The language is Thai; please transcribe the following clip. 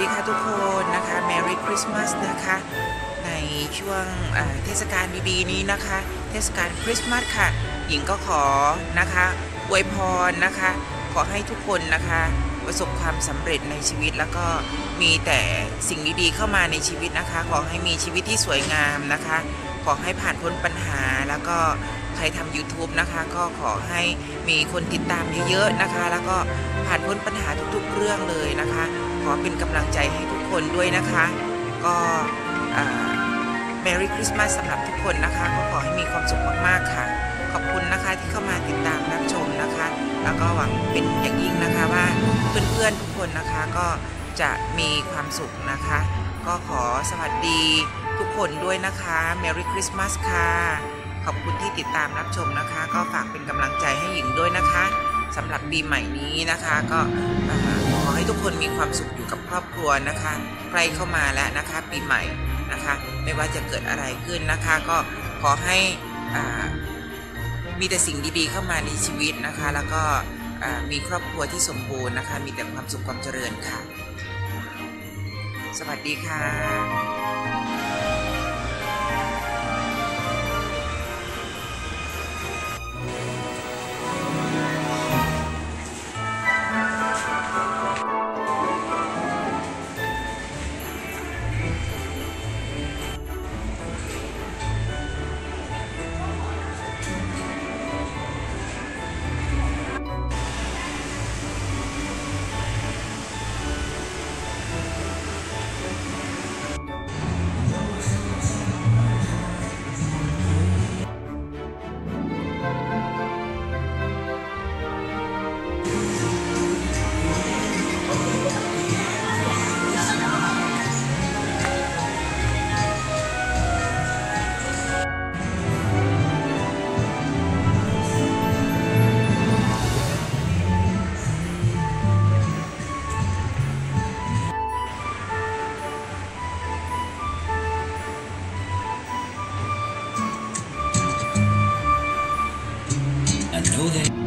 ดีค่ะทุกคนนะคะ Merry Christmas นะคะในช่วงเทศกาลดีๆนี้นะคะเทศกาลคริสต์มาสค่ะหญิงก็ขอนะคะอวยพรนะคะขอให้ทุกคนนะคะประสบความสำเร็จในชีวิตแล้วก็มีแต่สิ่งดีๆเข้ามาในชีวิตนะคะขอให้มีชีวิตที่สวยงามนะคะขอให้ผ่านพ้นปัญหาแล้วก็ใครทำ YouTube นะคะก็ขอให้มีคนติดตามเยอะๆนะคะแล้วก็ผ่านพ้นปัญหาทุกๆเรื่องเลยนะคะขอเป็นกำลังใจให้ทุกคนด้วยนะคะก็Merry Christmas สำหรับทุกคนนะคะก็ขอให้มีความสุขมากๆค่ะขอบคุณนะคะที่เข้ามาติดตามรับชมนะคะแล้วก็หวังเป็นอย่างยิ่งนะคะว่าเพื่อนๆทุกคนนะคะก็จะมีความสุขนะคะก็ขอสวัสดีทุกคนด้วยนะคะ Merry Christmas ค่ะขอบคุณที่ติดตามรับชมนะคะก็ฝากเป็นกำลังใจให้หญิงด้วยนะคะสำหรับปีใหม่นี้นะคะก็ขอให้ทุกคนมีความสุขอยู่กับครอบครัวนะคะใกล้เข้ามาแล้วนะคะปีใหม่นะคะไม่ว่าจะเกิดอะไรขึ้นนะคะก็ขอให้มีแต่สิ่งดีๆเข้ามาในชีวิตนะคะแล้วก็มีครอบครัวที่สมบูรณ์นะคะมีแต่ความสุขความเจริญค่ะสวัสดีค่ะ I know that